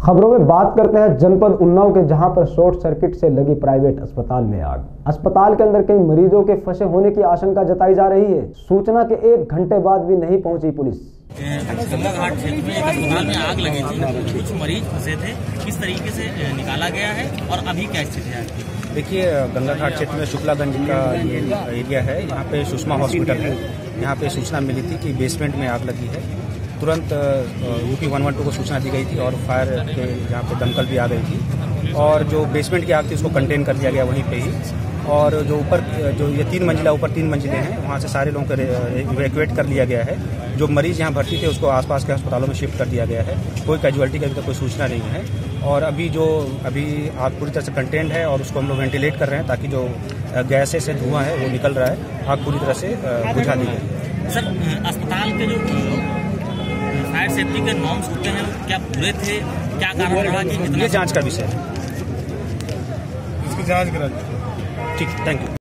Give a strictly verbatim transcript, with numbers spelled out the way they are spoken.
खबरों में बात करते हैं जनपद उन्नाव के, जहां पर शॉर्ट सर्किट से लगी प्राइवेट अस्पताल में आग। अस्पताल के अंदर कई मरीजों के फंसे होने की आशंका जताई जा रही है। सूचना के एक घंटे बाद भी नहीं पहुंची पुलिस। गंगा घाट क्षेत्र में एक अस्पताल में आग लगी थी, कुछ मरीज फंसे थे, किस तरीके से निकाला गया है और अभी क्या स्थिति है? देखिए, गंगा घाट क्षेत्र में शुक्लागंज का ये एरिया है, यहाँ पे सुषमा हॉस्पिटल है। यहाँ पे सूचना मिली थी कि बेसमेंट में आग लगी है। तुरंत यूपी वन वन टू को सूचना दी गई थी और फायर के यहाँ पे दमकल भी आ गई थी और जो बेसमेंट की आग थी उसको कंटेन कर दिया गया वहीं पे ही। और जो ऊपर जो ये तीन मंजिला ऊपर तीन मंजिले हैं, वहाँ से सारे लोगों को इवैक्यूएट कर लिया गया है। जो मरीज यहाँ भर्ती थे उसको आसपास के अस्पतालों में शिफ्ट कर दिया गया है। कोई कैजुअलिटी का अभी तक कोई सूचना नहीं है। और अभी जो अभी आग पूरी तरह से कंटेन्ड है और उसको हम लोग वेंटिलेट कर रहे हैं ताकि जो गैसें से धुआं है वो निकल रहा है। आग पूरी तरह से बुझा दी गई। सर, अस्पताल के जो फायर सेफ्टी के नॉर्म्स होते हैं क्या पूरे थे? क्या कारण रहा कि ये जांच का विषय है, इसको जांच करा। ठीक, थैंक यू।